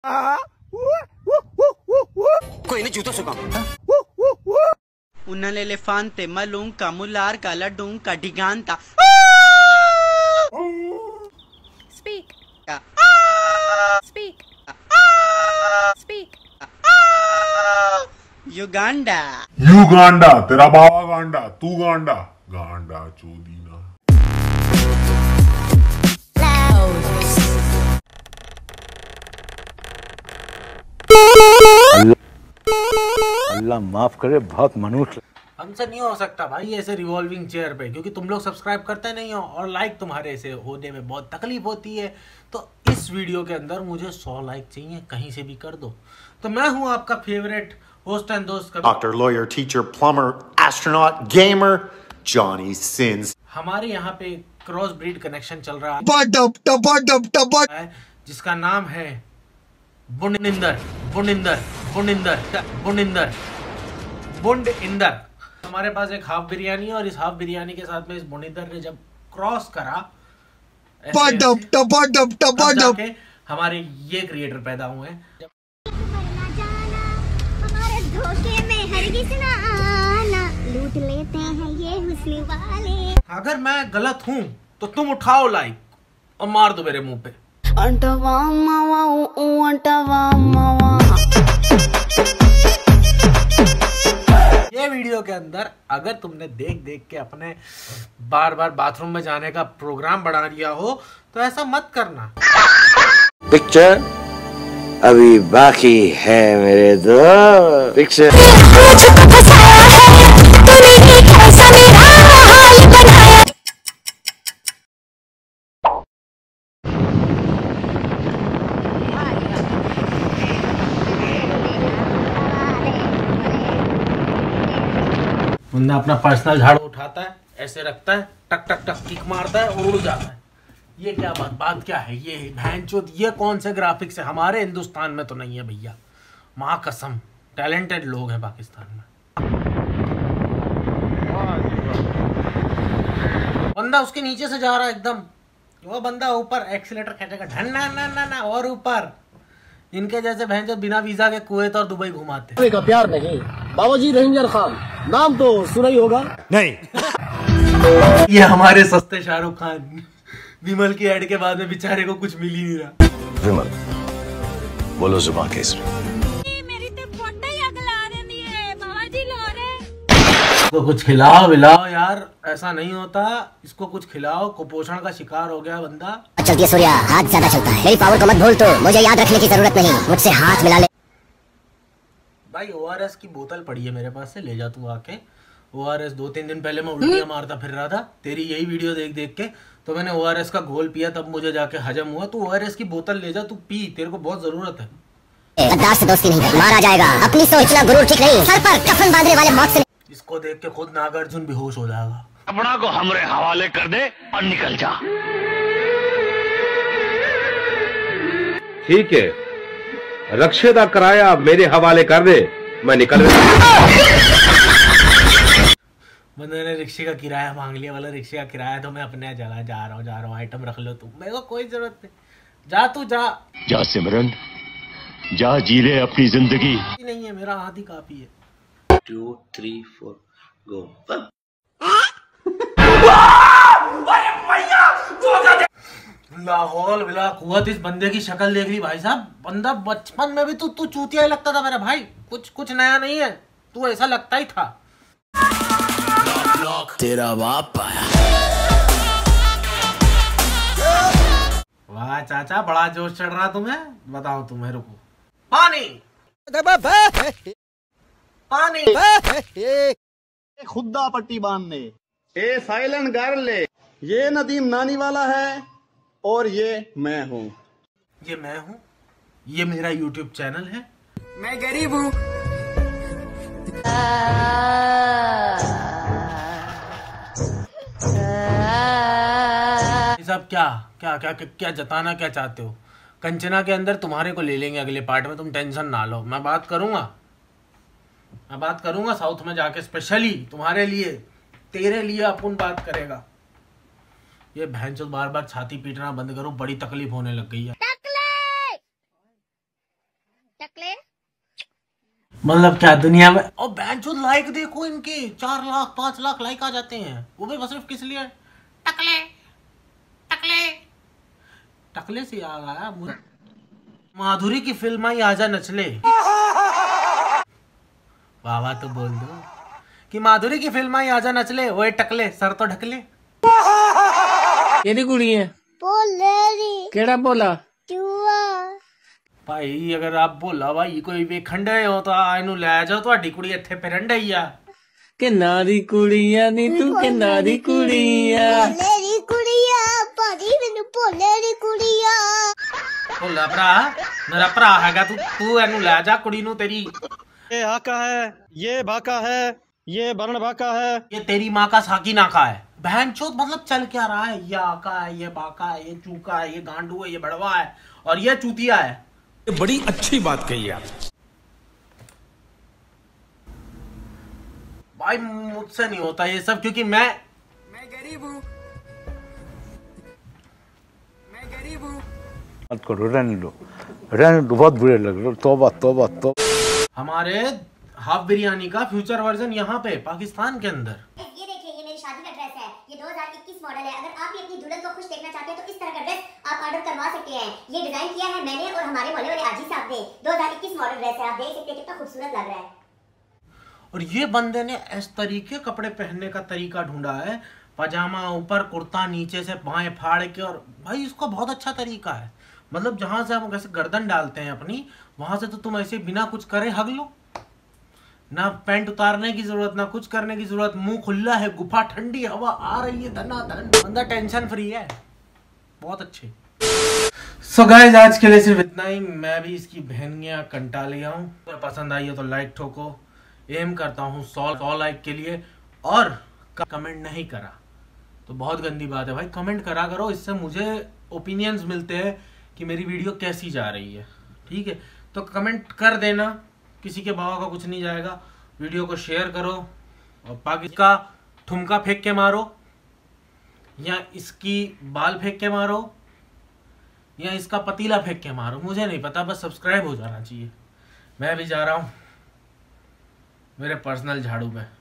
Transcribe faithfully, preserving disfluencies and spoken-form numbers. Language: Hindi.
कोई नहीं जूता सुखा un elefante malunca mularca ladunca giganta. Speak. Speak. Speak. Uganda. Uganda तेरा बाबा गांडा तू गांडा गांडा चोदीना। अल्लाह माफ करे, बहुत मनुष्य हमसे नहीं हो सकता भाई ऐसे रिवॉल्विंग चेयर पे, क्योंकि तुम लोग सब्सक्राइब करते नहीं हो और लाइक तुम्हारे से होने में बहुत तकलीफ होती है। तो इस वीडियो के अंदर मुझे सौ लाइक चाहिए, कहीं से भी कर दो। तो मैं हूं आपका फेवरेट होस्ट एंड दोस्त doctor, lawyer, teacher, plumber, astronaut, gamer, Johnny Sins. हमारे यहाँ पे क्रॉस ब्रीड कनेक्शन चल रहा है जिसका नाम है बुनिंदर बुनिंदर बुनिंदर बुनिंदर बुंड इंदर। हमारे पास एक हाफ बिरयानी है और इस हाफ बिरयानी के साथ में इस बुनिंदर ने जब क्रॉस करा जाके हमारे ये क्रिएटर पैदा हुए हैं। हमारे धोखे में हरगिज़ ना आना, लूट लेते हैं ये हुस्न वाले। अगर मैं गलत हूँ तो तुम उठाओ लाइक और मार दो मेरे मुंह पे। ये वीडियो के अंदर अगर तुमने देख देख के अपने बार बार बाथरूम में जाने का प्रोग्राम बढ़ा लिया हो तो ऐसा मत करना। पिक्चर अभी बाकी है मेरे दोस्त। पिक्चर बंदा अपना पर्सनल झाड़ू उठाता है, ऐसे रखता है, टक टक टक किक मारता है और उड़ जाता है। ये क्या बात बात क्या है? ये भैंचोद ये कौन से ग्राफिक्स है? हमारे हिंदुस्तान में तो नहीं है भैया, माँ कसम। टैलेंटेड लोग हैं पाकिस्तान में। बंदा उसके नीचे से जा रहा है एकदम, वो बंदा ऊपर एक्सीलेटर खींचेगा ढन ना ना ना ना और ऊपर। इनके जैसे भैंचोद बिना वीजा के कुवैत और दुबई घुमाते का प्यार नहीं। बाबाजी रेंजर खान नाम तो सुना ही होगा। नहीं ये हमारे सस्ते शाहरुख खान। विमल की एड के बाद में बेचारे को कुछ मिल ही नहीं रहा। विमल बोलो जुबान केसरी। मेरी तो फोटो ही अगला रही है बाबाजी लोरे। इसको कुछ खिलाओ विलाओ यार, ऐसा नहीं होता। इसको कुछ खिलाओ, कुपोषण का शिकार हो गया बंदा। चलती है सूर्या, हाथ ज्यादा चलता है। मेरी पावर को मत भूल, तो मुझे याद रखने की जरूरत नहीं, मुझसे हाथ मिला ले। भाई ओ आर एस की बोतल पड़ी है मेरे पास से, ले जा तू आके। ओ आर एस दो तीन दिन पहले मैं उल्टियां मारता फिर रहा था तेरी यही वीडियो देख देख के, तो मैंने ओ आर एस का घोल पिया, तब मुझे जाके हजम हुआ। तू ओ आर एस की बोतल ले जा, तू पी, तेरे को बहुत जरूरत है। गद्दार से दोस्ती नहीं, मारा जाएगा। अपनी सोच ना गुरूर ठीक नहीं, सर पर कफन बांधने वाले मौत से। इसको देख के खुद नागार्जुन बेहोश हो जाएगा। अपना को हमरे हवाले कर दे और निकल जा। ठीक है, रक्षे का किराया मेरे हवाले कर दे, मैं निकल बंदे ने रिक्शे का किराया मांग लिया, वाला रिक्शे का किराया तो मैं अपने चला जा रहा हूँ जा रहा हूँ आइटम रख लो तुम, मेरे को कोई जरूरत नहीं। जा तू जा जा सिमरन, जा जी ले अपनी जिंदगी। नहीं है मेरा हाथ ही काफी है। Two three four go. लाहौल बिला कुव्वत, इस बंदे की शक्ल देख ली भाई साहब। बंदा बचपन में भी तू तू चूतिया ही लगता था मेरा भाई, कुछ कुछ नया नहीं है, तू ऐसा लगता ही था। तेरा बाप आया। वाह चाचा, बड़ा जोश चढ़ रहा तुम्हें। बताओ तुम्हें, रुको। पानी पानी खुदा पट्टी बांधने। ए साइलेंट गर्ल, ये नदीम नानी वाला है और ये मैं हूँ। ये मैं हूँ, ये मेरा यूट्यूब चैनल है। मैं गरीब हूँ। सब क्या क्या क्या क्या क्या जताना क्या चाहते हो? कंचना के अंदर तुम्हारे को ले लेंगे अगले पार्ट में, तुम टेंशन ना लो। मैं बात करूंगा मैं बात करूंगा साउथ में जाके, स्पेशली तुम्हारे लिए, तेरे लिए अपन बात करेगा। ये भैंचोद बार बार छाती पीटना बंद करो, बड़ी तकलीफ होने लग गई है। टकले मतलब क्या दुनिया में। और बेंचो लाइक देखो इनके, चार लाख पांच लाख लाइक आ जाते हैं, वो भी बस सिर्फ किस लिए, टकले टकले टकले से आ गया। माधुरी की फिल्म आई आजा नचले, बाबा तो बोल दो कि माधुरी की फिल्म आई आजा नचले, वो टकले सर तो ढकले। केड़ी कुड़ी है बोलेरी केड़ा बोला चूआ भाई अगर आप बोला भाई कोई वेखण डे हो तो इनू लै जाओ, ਤੁਹਾਡੀ ਕੁੜੀ ਇੱਥੇ ਫਿਰਨ ਡਈ ਆ। ਕਿੰਨਾ ਦੀ ਕੁੜੀਆਂ ਨੀ ਤੂੰ ਕਿੰਨਾ ਦੀ ਕੁੜੀਆਂ ਭੋਲੇਰੀ ਕੁੜੀਆਂ ਭਾਜੀ ਮੈਨੂੰ ਭੋਲੇਰੀ ਕੁੜੀਆਂ। ਭੋਲਾ ਭਰਾ ਮੇਰਾ ਭਰਾ ਹੈਗਾ, ਤੂੰ ਤੂੰ ਇਹਨੂੰ ਲੈ ਜਾ ਕੁੜੀ ਨੂੰ ਤੇਰੀ। ये हाका है, ये भाका है, ये बरण भाका है, ये तेरी माँ का साकी नाका है। बहन चोद मतलब चल क्या रहा है, ये आका है, ये बाका है, ये चूका है, ये गांडू है, ये बड़वा है और ये चूतिया है। ये बड़ी अच्छी बात कही आप। भाई मुझसे नहीं होता ये सब, क्योंकि मैं मैं गरीब हूँ, मैं गरीब हूँ। मत करो, रहने दो रहने दो, बहुत बुरे लग रहे। तौबा तौबा तौबा। हमारे हाफ बिरयानी का फ्यूचर वर्जन यहाँ पे पाकिस्तान के अंदर। ये देखिए, ये मेरी शादी का ड्रेस है, ये दो हज़ार इक्कीस मॉडल है। अगर आप भी अपनी दुल्हन को खुश देखना चाहते हैं तो इस तरह का ड्रेस आप ऑर्डर करवा सकते हैं। ये डिजाइन किया है मैंने और हमारे मोहल्ले वाले आजी साहब ने। दो हज़ार इक्कीस मॉडल ड्रेस है, आप देख सकते हैं कितना खूबसूरत लग रहा है। और ये बंदे ने इस तरीके कपड़े पहनने का तरीका ढूंढा है, पजामा ऊपर कुर्ता नीचे से बाएं फाड़ के। और भाई इसका बहुत अच्छा तरीका है, मतलब जहां से हम ऐसे गर्दन डालते हैं अपनी, वहां से तो तुम ऐसे बिना कुछ करे हग लो, ना पैंट उतारने की जरूरत ना कुछ करने की जरूरत। मुंह खुला है, गुफा ठंडी हवा आ रही है, धनाधन बंदा टेंशन फ्री है, बहुत अच्छे। सो गाइस आज के लिए सिर्फ इतना ही। मैं भी इसकी बहनियां कंटा लिया हूँ। तो पसंद आई है तो लाइक ठोको, एम करता हूँ सौ सौ लाइक के लिए। और कमेंट नहीं करा तो बहुत गंदी बात है भाई, कमेंट करा करो, इससे मुझे ओपिनियंस मिलते हैं कि मेरी वीडियो कैसी जा रही है। ठीक है, तो कमेंट कर देना, किसी के बाबा का कुछ नहीं जाएगा। वीडियो को शेयर करो और पाकिस्तान का ठुमका फेंक के मारो, या इसकी बाल फेंक के मारो, या इसका पतीला फेंक के मारो, मुझे नहीं पता, बस सब्सक्राइब हो जाना चाहिए। मैं भी जा रहा हूँ मेरे पर्सनल झाड़ू पे।